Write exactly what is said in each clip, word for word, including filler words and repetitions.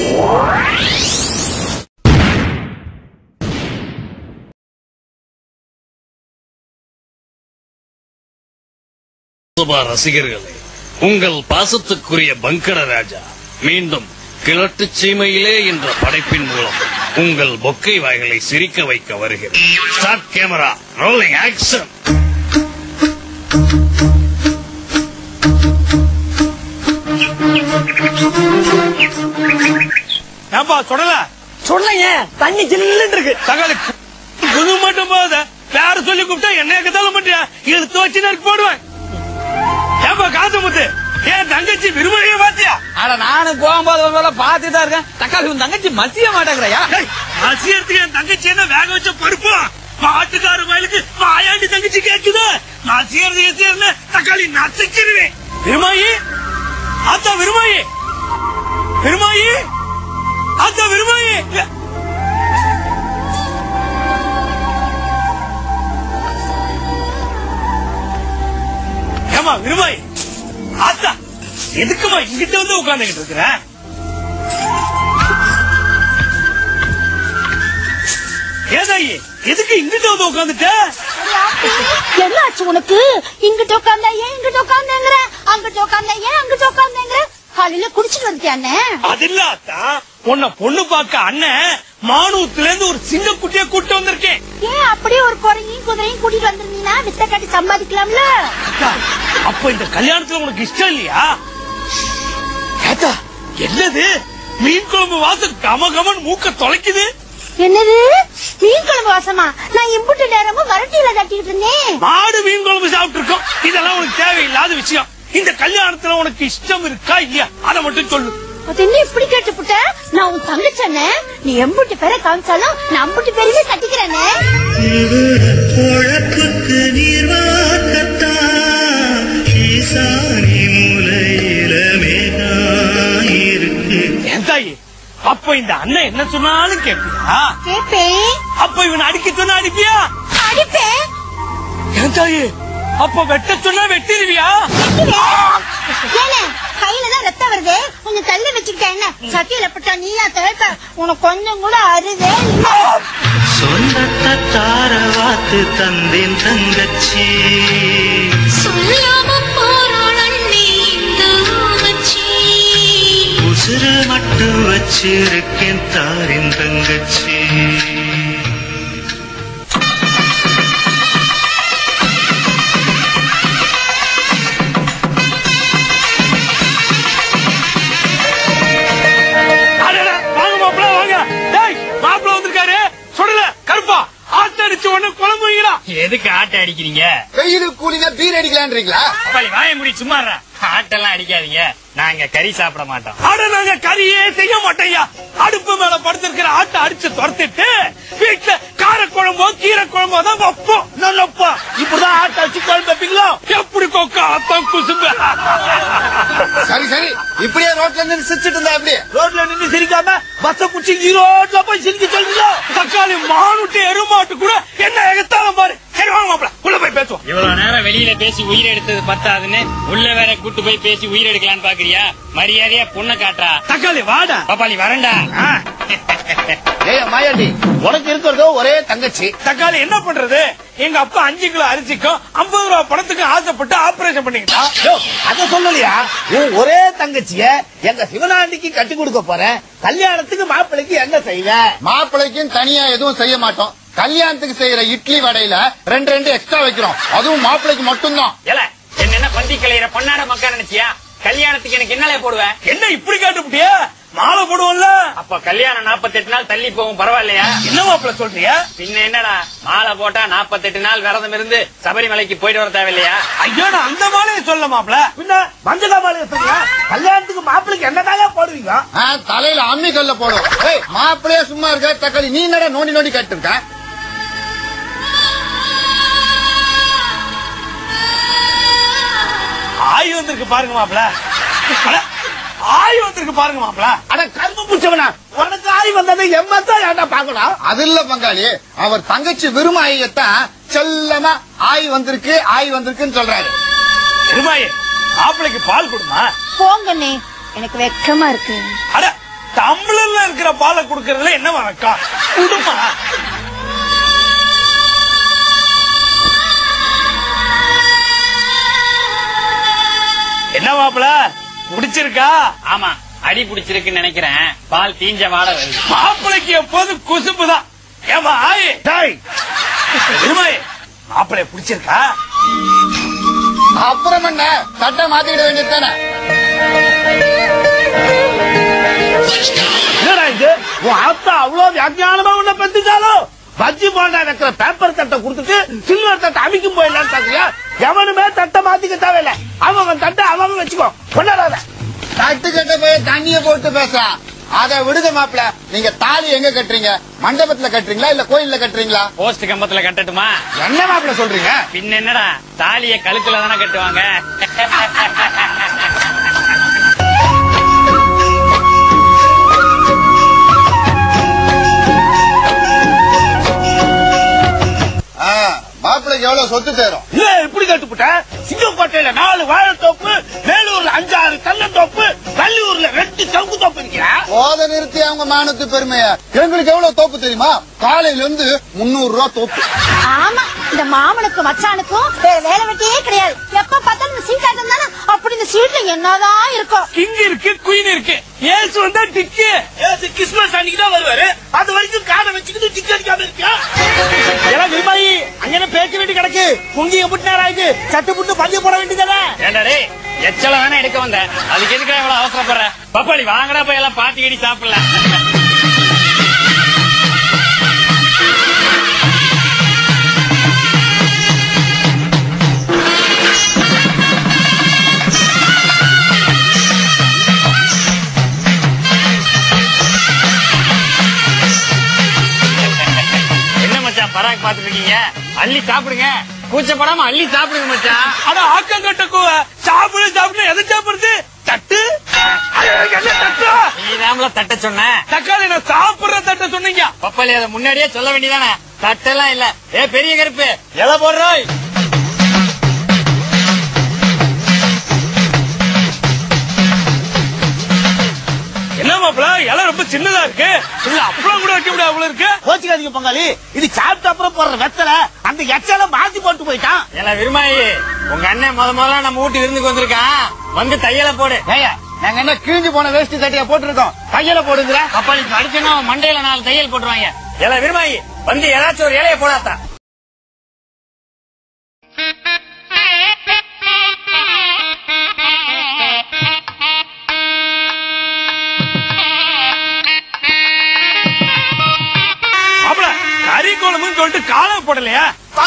ரசிகர்களே, உங்கள் பாசத்துக்குரிய பங்கட ராஜா மீண்டும் கிழட்டு சீமையிலே என்ற படைப்பின் மூலம் உங்கள் பொக்கை வாய்களை சிரிக்க வைக்க வருகிறது. Start camera, rolling action. ஏன்பா சொல்லல சொல்லுங்க, தண்ணி ஜில்லுன்னு இருக்கு. தங்களுக்கு குது மட்டும் போத வேற சொல்லி கூப்பிட்டா என்ன கதாலும் பண்றியா? இழுத்து வச்சு நெருக்கு போடுவேன். ஏன்பா காசு முத்து, என் தங்கச்சி விரும்பவே பாத்தியா? அட நானும் போகும்போது பாத்துதான் இருக்கேன். தக்காளி உன் தங்கச்சி மசிய மாட்டேங்கிறயா? மசியத்துக்கு என் தங்கச்சி என்ன வேக வச்ச பருப்பு பாட்டுக்கார வயலுக்கு வாயாண்டி தங்கச்சி கேக்குது. மசியறது எசியர்னு தக்காளி நசிச்சிருவேன். விருமாயி அத்த விருமாயி விருமாயி அத்த விருமாயி ஏமா விருமாயி அத்தா எதுக்குமா இங்கிட்ட வந்து உட்கார்ந்துகிட்டு இருக்கிற? ஏதாயி எதுக்கு இங்கிட்ட வந்து உட்காந்துட்ட? என்ன ஆச்சு உனக்கு? இங்கிட்ட உட்கார்ந்த ஏன் இங்கிட்ட உட்கார்ந்தேங்கிற, அங்கிட்ட உட்கார்ந்த ஏன் அங்கிட்ட உட்கார்ந்தேங்கிற? காலையில குடிச்சிட்டு வந்துட்டியானே? அது இல்ல அத்தா, உன்னை பொண்ணு பாக்க அண்ணன் மானூத்துல இருந்து ஒரு சிங்க குட்டிய கூட்டு வந்திருக்கேன். ஏன் அப்படியே ஒரு குறையும் குதிரையும் கூட்டிட்டு வந்திருந்தீங்கன்னா வித்த காட்டி சம்பாதிக்கலாம்ல? அப்ப இந்த கல்யாணத்துல உனக்கு இஷ்டம் இல்லையா? ஏத்தா என்னது மீன் குழம்பு வாசம் கம கமன் மூக்க தொலைக்குது. என்னது மீன் குழம்பு வாசமா? நான் இம்புட்டு நேரமும் வரட்டியில தட்டிட்டு இருந்தேன். மாடு மீன் குழம்பு சாப்பிட்டு இருக்கோம். இதெல்லாம் உனக்கு தேவையில்லாத விஷயம். இந்த கல்யாணத்துல உனக்கு இஷ்டம் இருக்கா இல்லையா அதை மட்டும் சொல்லு. அது என்ன இப்படி கேட்டுப்புட்ட? நான் உன் தங்கச்சனே, நீ எம்புட்டு பேரை காமிச்சாலும் நான் அம்புட்டு பேருமே கட்டிக்கிறேனே. என் தாயி, அப்ப இந்த அண்ணன் என்ன சொன்னாலும் கேட்பியா? கேப்பேன். அப்ப இவன் அடிக்க சொன்னா அடிப்பியா? அடிப்பேன். என் தாயி, அப்ப வெட்ட சொன்னா வெட்டிடுவியா? கையிலதான் ரத்தம் வருது, கொஞ்சம் தள்ளி வச்சுக்கிட்டேன். என்ன சட்டியில பட்டா நீயா துவைப்ப? உனக்கு கொஞ்சம் கூட அறிவே இல்லை. சொந்தத்தை தார வாத்து தந்தேன் தங்கச்சி, சொல்லாம போறாள் அண்ணி இந்த ஊமச்சி, உசுறு மட்டும் வச்சிருக்கேன் தாரின் தங்கச்சி. எதுக்கு ஆட்டை அடிக்கிறீங்க? வெயிலுக்கு கூலிங்க பீர் அடிக்கலான்றீங்களா? வாய முடி சும்மா ஆட்டெல்லாம் அடிக்காதீங்க, நாங்க கறி சாப்பிட மாட்டோம். ஆட நாங்க கறியே செய்ய மாட்டோம்யா. அடுப்பு மேல படுத்திருக்கிற ஆட்டை அடிச்சு துரத்திட்டு வீட்டுல கார குழம்போ கீரை குழம்போ தான் வைப்போம். நல்லப்பா இப்படிதான் ஆட்டை அடிச்சு குழம்பு வைப்பீங்களா? எப்படி கொக்கா அத்தம் குசும்பு. சரி சரி, இப்படியே ரோட்ல நின்று சிரிச்சிட்டு இருந்தா எப்படி? ரோட்ல நின்று சிரிக்காம பஸ்ஸ புடிச்சு ஈரோட்ல போய் சிரிக்க சொல்றீங்களா? தக்காளி மானுட்டு எருமாட்டு கூட என்ன எகத்தாலும் பாரு. சரி வாங்க மாப்பிள, உள்ள போய் பேசுவோம். இவ்வளவு நேரம் வெளியில பேசி உயிர் எடுத்தது பத்தாதுன்னு உள்ள வேற கூட்டு போய் பேசி உயிர் எடுக்கலான்னு பாக்குறியா? மரியாதையா பொண்ணை காட்டுறா. தக்காளி வாடா. பாப்பாளி வரண்டா. ஏய் மாயாண்டி, உனக்கு இருக்கிறதோ ஒரே தங்கச்சி. தக்காளி என்ன பண்றது? எங்க அப்பா அஞ்சு கிலோ அரிசிக்கும் ஐம்பது ரூபா பணத்துக்கு ஆசைப்பட்டு ஆபரேஷன் பண்ணிக்கிட்டா. அத சொல்லலையா? உன் ஒரே தங்கச்சிய எங்க சிவனாண்டிக்கு கட்டி கொடுக்க போறேன். கல்யாணத்துக்கு மாப்பிளைக்கு என்ன செய்வ? மாப்பிளைக்கும் தனியா எதுவும் செய்ய மாட்டோம். கல்யாணத்துக்கு செய்யற இட்லி வடையில ரெண்டு ரெண்டு எக்ஸ்ட்ரா வைக்கிறோம். அதுவும் மாப்பிளைக்கு மட்டும்தான். என்ன பந்தி கலையிற பொன்னாட மக்கா நினைச்சியா? கல்யாணத்துக்கு எனக்கு என்னலே போடுவேன்? என்ன இப்படி காட்டுப்பிட்டியா? மாலை போடுவோம்ல. அப்ப கல்யாணம் நாற்பத்தி எட்டு நாள் தள்ளி போகும், பரவாயில்லையா? என்ன மாப்பிள்ள சொல்றியா? பின்ன என்னடா, மாலை போட்டா நாற்பத்தி எட்டு நாள் விரதம் இருந்து சபரிமலைக்கு போயிட்டு வர தேவையில்லையா? ஐயோ நான் அந்த மாலையை சொல்ல மாப்பிள்ள. பின்ன மஞ்சளா மாலையை சொல்றியா? கல்யாணத்துக்கு மாப்பிளைக்கு என்னதாங்க போடுவீங்க? தலையில அம்மி கல்ல போடும். மாப்பிள்ளையே சும்மா இருக்க. தக்காளி நீ என்னடா நோண்டி நோண்டி கட்டு இருக்க? ஆய் வந்திருக்கு பாருங்க மாப்பிள்ள. ஆய் வந்திருக்கு பாருங்க மாப்பிள்ள. அட கரும்பு பிடிச்சவனா, உனக்கு ஆய் வந்தது எம்மத்தான் ஏன்டா பாக்கணும்? அது இல்ல பங்காளி, அவர் தங்கச்சி விருமாயத்தான் செல்லமா ஆய் வந்திருக்கு ஆய் வந்திருக்குன்னு சொல்றாரு. விருமாயே, மாப்பிளைக்கு பால் கொடுமா? போங்கண்ணே, எனக்கு வெக்கமா இருக்கு. அட டம்ளர்ல பாலை குடுக்கறதுல என்ன வழக்கம்? குடுமா. என்ன மாப்பிள குடிச்சிருக்கா? ஆமா, அடி பிடிச்சிருக்குன்னு நினைக்கிறேன். பால் தீஞ்ச வாட வருது. மாப்பிளைக்கு எப்போது குசும்பு தான். ஏமா ஆயி மாப்பிளைய பிடிச்சிருக்கா? அப்புறம் என்ன சட்டை மாத்திட வேண்டியதானே? என்னடா இது, உன் ஆத்தா அவ்வளவு வியாக்கியானமா உன்ன பெத்துச்சாலும் பஜ்ஜி போண்டா வைக்கிற பேப்பர் தட்டை கொடுத்துட்டு சில்வர் தட்டை அமைக்கும் போயிடலான்னு பாக்குறியா? எவனுமே தட்டை மாத்திக்க தேவையில்லை. அவன் தட்டை அவன் வச்சுக்கோ. கொண்டாடாத. தட்டு கட்ட போய் தண்ணிய போட்டு பேசுறான். அத விடுத மாப்பிள. நீங்க தாலி எங்க கட்டுறீங்க? மண்டபத்துல கட்டுறீங்களா இல்ல கோயில்ல கட்டுறீங்களா? போஸ்ட் கம்பத்துல கட்டட்டுமா? என்ன மாப்பிள சொல்றீங்க? பின்ன என்னடா, தாலிய கழுத்துல தானே கட்டுவாங்க. மாப்பிளைக்கு எவ்வளவு சொத்து சேரும்? இல்ல இப்படி கட்டுப்பட்ட சிங்கக்கோட்டையில நாலு வாழைத்தோப்பு, வேலூர்ல அஞ்சாறு தென்னந்தோப்பு, கல்லூர்ல ரெண்டு சவுக்கு தோப்பு இருக்கிறா. போத நிறுத்தி அவங்க மானத்து பெருமைய. எங்களுக்கு எவ்வளவு தோப்பு தெரியுமா? காலையில இருந்து முன்னூறு ரூபா தோப்பு. ஆமா, இந்த மாமனுக்கும் மச்சானுக்கும் வேற வேலை வெட்டியே கிடையாது. எப்ப பார்த்தாலும் சீட்டாட்டம் தானே. அப்படி இந்த சீட்ல என்னதான் இருக்கும்? கிங் இருக்கு, குயின் இருக்கு. ஏசு வந்தா டிக்கு. ஏசு கிறிஸ்துமஸ் அன்னைக்கு தான் வருவாரு. அது வரைக்கும் காதை வச்சுக்கிட்டு டிக்கு அடிக்காம இருக்கியா? எல்லாம் விரும்பாயி அங்கே பேச்சு வேண்டி கிடக்கு. பொங்கி எப்படி நேரம் ஆயிடுச்சு. சட்டு புட்டு பஞ்சு போட வேண்டியதானே? ஏண்டாடே, எச்சல தானே எடுக்க வந்த. அதுக்கு எதுக்கு இவ்வளவு அவசரப்படுற? பப்பாளி வாங்கடா, போய் எல்லாம் பாட்டி கடி சாப்பிடலாம். பராக் பாத்துட்டு இருக்கீங்க, அள்ளி சாப்பிடுங்க. கூச்சப்படாம அள்ளி சாப்பிடுங்க மச்சான். ஆனா ஆக்கம் கட்ட கூவ சாப்பிடு சாப்பிடு எதை சாப்பிடுறது? தட்டு என்ன தட்டா? நீ நாமள தட்ட சொன்ன. தக்காளி நான் சாப்பிடுற தட்ட சொன்னீங்க. பப்பாளி அதை முன்னாடியே சொல்ல வேண்டியதானே? தட்டெல்லாம் இல்ல. ஏ பெரிய கருப்பு, எலை போடுறாய். என்ன மாப்பிள, இலை ரொம்ப சின்னதா இருக்கு. இல்ல அப்பளம் கூட வைக்க முடியாது. அவ்வளவு இருக்கு. கோச்சிக்காதீங்க பங்காளி, இது சாப்பிட்ட அப்புறம் போடுற வெத்தலை. அந்த எச்சல மாத்தி போட்டு போயிட்டான். ஏல விரும்பாயி, உங்க அண்ணன் முத முதல்ல நம்ம வீட்டு விருந்துக்கு வந்திருக்கான். வந்து தையலை போடு. நாங்க என்ன கிழிஞ்சு போன வேஷ்டி தட்டியா போட்டுருக்கோம். தையலை போடுங்கிற பப்பாளி அடிச்சுன்னா மண்டையில நாலு தையல் போட்டுருவாங்க. ஏல விரும்பாயி, வந்து ஏதாச்சும் ஒரு இலைய போடாத்தா. சொல்லிட்டு கால போடலையா?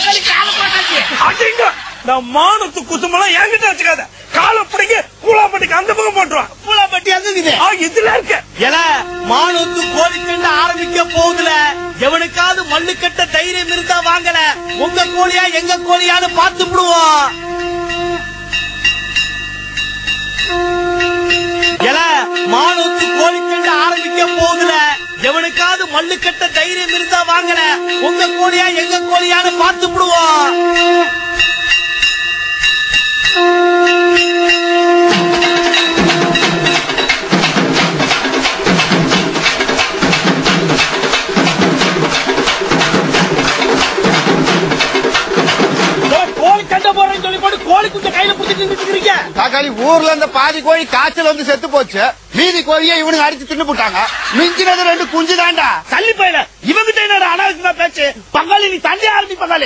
மானத்து குசுமெல்லாம் என்கிட்ட வச்சுக்காத. கால பிடிக்க பூலாப்பட்டிக்கு அந்த பக்கம் போட்டுருவான். பூலாப்பட்டி இதுல இருக்கு. மானத்து கோழிக்கண்ட ஆரம்பிக்க போகுதுல. எவனுக்காவது மல்லு கட்ட தைரியம் இருந்தா வாங்கல. உங்க கோழியா எங்க கோழியான்னு பார்த்து விடுவோம். மானத்து கோழிக்கண்ட ஆரம்பிக்க போகுதுல. எவனுக்காவது மல்லு கட்ட தைரியம் இருந்தா வாங்கல. உங்க கோழியா எங்க கோழியான்னு பார்த்து விடுவோம். கோழி கண்ட போறேன்னு சொல்லி போட்டு கோழி குஞ்ச கையில பிடிச்சிட்டு இருக்கீங்க. தக்காளி ஊர்ல இருந்த பாதி கோழி காய்ச்சல் வந்து செத்து போச்சு. மீதி கோழியை இவனுக்கு அடிச்சு தின்னு போட்டாங்க. மிஞ்சினது ரெண்டு குஞ்சு தாண்டா. தள்ளி போயில இவங்கிட்ட என்னோட அனாவசியமா பேச்சு. பங்காளி நீ தள்ளி ஆரம்பி பங்காளி.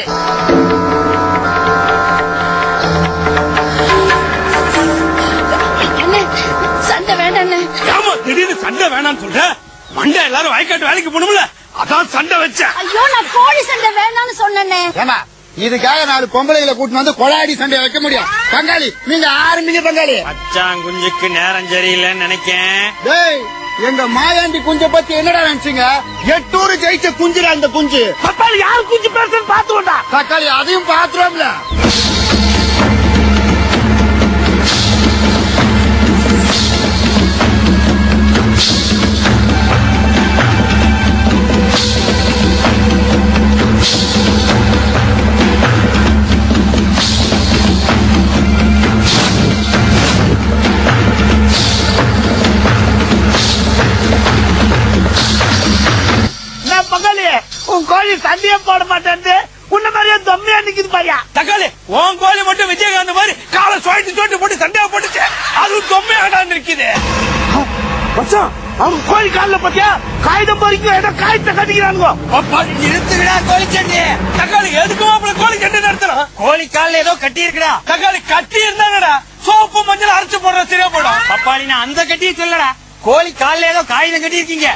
சண்டை வேண்டாம். ஆமா, திடீர்னு சண்டை வேணாம்னு சொல்ற. மண்டை எல்லாரும் வயக்காட்டு வேலைக்கு போகணும்ல, அதான் சண்டை வச்ச. ஐயோ, நான் கோழி சண்டை வேணாம்னு சொன்னேனே. ஏமா இதுக்காக நாலு பொம்பளைகளை கூட்டிட்டு வந்து கொலாடி சண்டை வைக்க முடியும்? பங்காளி நீங்க ஆரம்பிங்க பங்காளி. மச்சான் குஞ்சுக்கு நேரம் சரியில்லைன்னு நினைக்கேன். டேய், எங்க மாயாண்டி குஞ்ச பத்தி என்னடா நினைச்சீங்க? எட்டூர் ஜெயிச்ச குஞ்சுடா அந்த குஞ்சு. பப்பாளி யாரு குஞ்சு பேசுன்னு பாத்துக்கோண்டா. தக்காளி அதையும் பாத்துருவோம்ல. உன் கோழி சண்டையே போட மாட்டேன் உன்ன மாதிரியே தொம்மையா நிக்குது பையா. தக்காளி உன் கோழி மட்டும் விஜயகாந்த் மாதிரி காலை சுழட்டி சுழட்டி போட்டு சண்டையா போட்டுச்சு, அது தொம்மையாடான்னு இருக்குது. அவங்க கோழி காலில் பத்தியா காகிதம் பறிக்கும் ஏதோ காயத்தை கட்டிக்கிறானுங்க. நிறுத்துவிடா கோழி சண்டை. தக்காளி எதுக்கும் அப்படி கோழி சண்டை நடத்தலாம். கோழி காலில் ஏதோ கட்டி இருக்குடா. தக்காளி கட்டி இருந்தாங்கடா சோப்பு மஞ்சள் அரைச்சு போடுற சரியா போடும். பப்பாளி நான் அந்த கட்டியை சொல்லடா, கோழி காலில் ஏதோ காகிதம் கட்டி இருக்கீங்க.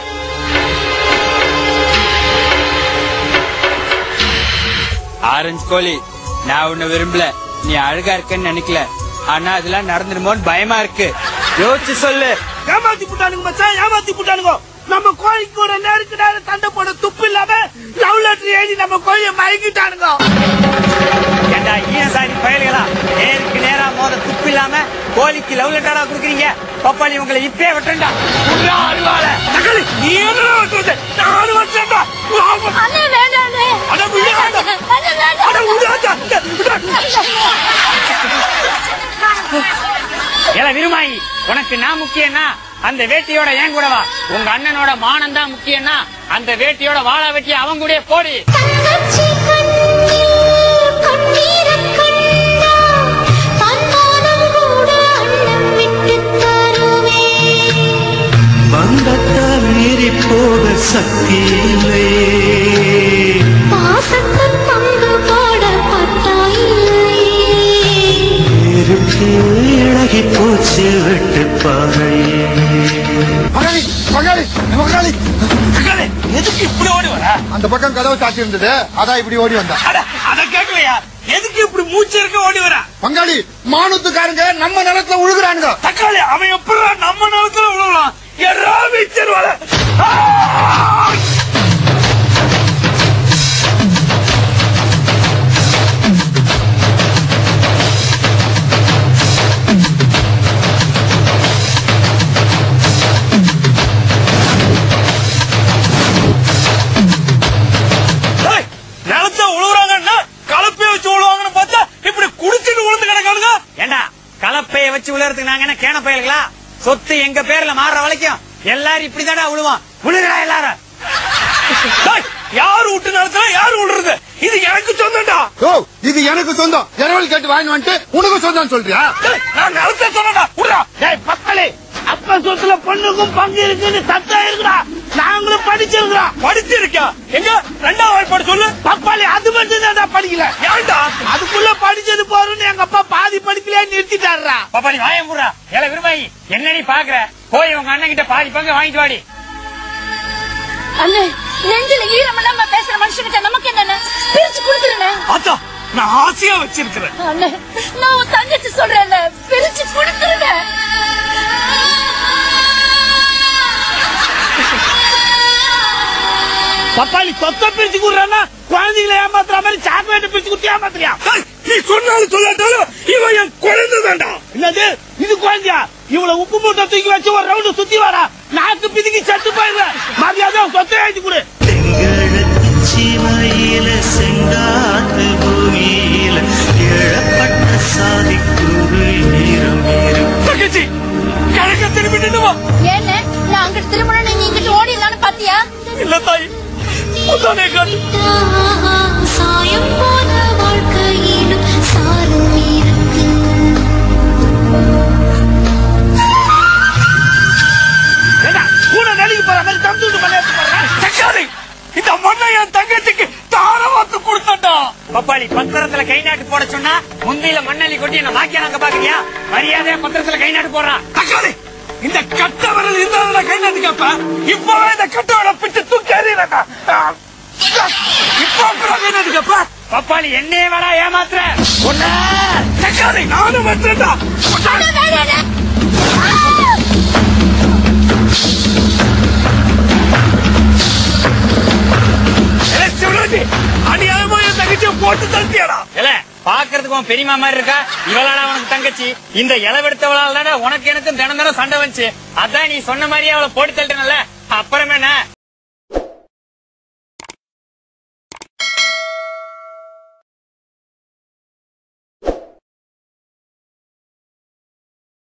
ஆரஞ்சு கோழி, நான் உன்னை விரும்பல, நீ அழகா இருக்கன்னு நினைக்கல, ஆனா அதெல்லாம் நடந்துருமோன்னு பயமா இருக்கு. யோசிச்சு சொல்லு. ஏமாத்தி போட்டானுங்க மச்சான், ஏமாத்தி போட்டானுங்க. நம்ம கோழிக்கு கூட நேருக்கு நேரம் சண்டை போட துப்பு இல்லாம லவ் லெட்டர் எழுதி நம்ம கோழியை மயங்கிட்டானுங்க. ஏண்டா ஈனசாரி பயல்களா, நேருக்கு நேரா மோத துப்பு இல்லாம கோழிக்கு லவ் லெட்டரா குடுக்குறீங்க? பப்பாளி உங்களை இப்பே விட்டுண்டா. அருவாள தக்காளி நீ என்ன விட்டுறது? நானும் விட்டுறேன்டா. அண்ணே வேண்டாண்ணே. அட விடாத. அண்ணே வேண்டாம். அட விடாத. ஏல விருமாயி, உனக்கு நான் முக்கியம்னா அந்த வேட்டியோட ஏன் கூட வா. உங்க அண்ணனோட மானம் தான் முக்கியம்னா அந்த வேட்டியோட வாழா வெட்டி அவங்க கூட போடி. தங்கச்சி கண்ணில் கண்ணீரக் கண்டா, தன்னாலும் கூட அண்ணன் விட்டுத் தருவேன். பந்தத்தை மீறி போக சக்தி இல்லை, பாசத்தில் பங்கு போட பட்டா இல்லை. நெருப்பே இழகி போச்சு வெட்டு பாறையே. பங்காளி பங்காளி பங்காளி தக்காளி எதுக்கு இப்படி ஓடி வர? அந்த பக்கம் கதவு சாத்தி இருந்தது, அதான் இப்படி ஓடி வந்தா. அட அத கேட்கலையா, எதுக்கு இப்படி மூச்சு இருக்க ஓடி வர? பங்காளி மானத்துக்காரங்க நம்ம நிலத்துல உழுகுறானுங்க. தக்காளி அவன் எப்படி நம்ம நிலத்துல விழுவலாம்? எறா வீச்சிருவாள. நிலத்தை உழுவுறாங்கன்னா கலப்பைய வச்சு உழுவாங்கன்னு பார்த்தா இப்படி குடிச்சிட்டு உழுந்து கிடக்கானுங்க. ஏண்டா கலப்பைய வச்சு விழுறதுக்கு நாங்க என்ன கேன பயல்களா? சொத்து எங்க பேர்ல மாறுற வரைக்கும் எல்லாரும் இப்படிதாடா விழுவோம். விழுகிறா எல்லாரும். யாரு விட்டு நிலத்துல யாரு விழுறது? இது எனக்கு சொந்தம்டா. ஓ இது எனக்கு சொந்தம். ஜனவரி கேட்டு வாங்கி வந்துட்டு உனக்கு சொந்தம் சொல்றியா? நான் நிலத்தை சொன்னடா. விடுறா. டேய் பக்கலே, அப்பா சொத்துல பொண்ணுக்கும் பங்கு இருக்குன்னு சத்தம் இருக்குடா. நாங்களும் படிச்சிருக்கிறோம். படிச்சிருக்கா? எங்க ரெண்டாம் வாய்ப்பாடு சொல்லு. பப்பாளி அது மட்டும் தான் படிக்கல. ஏன்டா? அதுக்குள்ள படிச்சது போறோம்னு எங்க அப்பா பாதி படிக்கலையே நிறுத்திட்டாருடா. பப்பாளி வாயம் போடுறா. ஏல விரும்பாயி, என்ன நீ பாக்குற? போய் உங்க அண்ணன் கிட்ட பாதி பங்கு வாங்கிட்டு வாடி. அண்ணே நெஞ்சில ஈரம் இல்லாம பேசுற மனுஷனுக்கு நமக்கு என்னன்னு பிரிச்சு கொடுத்துருண்ணே. அத்தா நான் ஆசையா வச்சிருக்கிறேன். அண்ணே நான் உன் தங்கச்சி சொல்றேன்ல, பிரிச்சு கொடுத்துருண்ணே. பப்பாளி சொத்த பிரிச்சு கொடுறானா குழந்தைகளை ஏமாத்துற மாதிரி சாக்லேட் பிரிச்சு கொடுத்து ஏமாத்துறியா? நீ சொன்னாலும் சொல்லாட்டாலும் இவன் என் குழந்தை தான்டா. என்னது இது குழந்தையா? இவ்வளவு உப்பு மூட்டை தூக்கி வச்சு ஒரு ரவுண்டு சுத்தி வரா, நாக்கு பிதுக்கி செத்து போயிருந்த மரியாதை சொத்தை எழுதி கொடு. சிமையில செங்காத்து பூமியில இழப்பட்ட சாதிக்குரு ஈரம் இருக்கும். தங்கச்சி கிழக்க திரும்பி நின்னுவா. ஏன்னு நான் அங்கிட்டு திரும்பணும், நீ இங்கிட்டு ஓடிடலான்னு பாத்தியா? இல்ல தாய், உதானே காட்டு. சாயம் போல வாழ்க்கையிலும் சாரும் இருக்கு. ஏண்டா கூட வேலைக்கு போற மாதிரி தந்துட்டு விளையாட்டு போடுறேன். தக்காளி இந்த மண்ணை என் தங்கச்சிக்கு தாரவாத்து கொடுத்தா. பப்பாளி பத்திரத்துல கை நாட்டு போட சொன்னா முந்தியில மண்ணள்ளி கொட்டி என்ன மாக்கியா நாங்க பாக்குறியா? மரியாதையா பத்திரத்துல கை நாட்டு போடுறான். தக்காளி இந்த கட்ட விரல் இருந்தா கை நாட்டு கேப்ப. இப்பவே இந்த கட்ட விரல பிச்சு தூக்கி எறியறா. இப்போ கை நாட்டு கேப்ப. பப்பாளி என்னையே வேடா ஏமாத்துற. தக்காளி நானும் வந்துட்டா. அநியாயமா என் தங்கச்சியை போட்டு தள்ளியாடா. பாக்குறதுக்கு உன் பெரியமா மாதிரி இருக்கா? இவளாடா உனக்கு தங்கச்சி. இந்த இளவெடுத்தவளால் தானே உனக்கு எனக்கும் தினம் தினம் சண்டை வந்துச்சு. அதான் நீ சொன்ன மாதிரியே அவளை போட்டு தள்ளிட்டனல்ல. அப்புறமே என்ன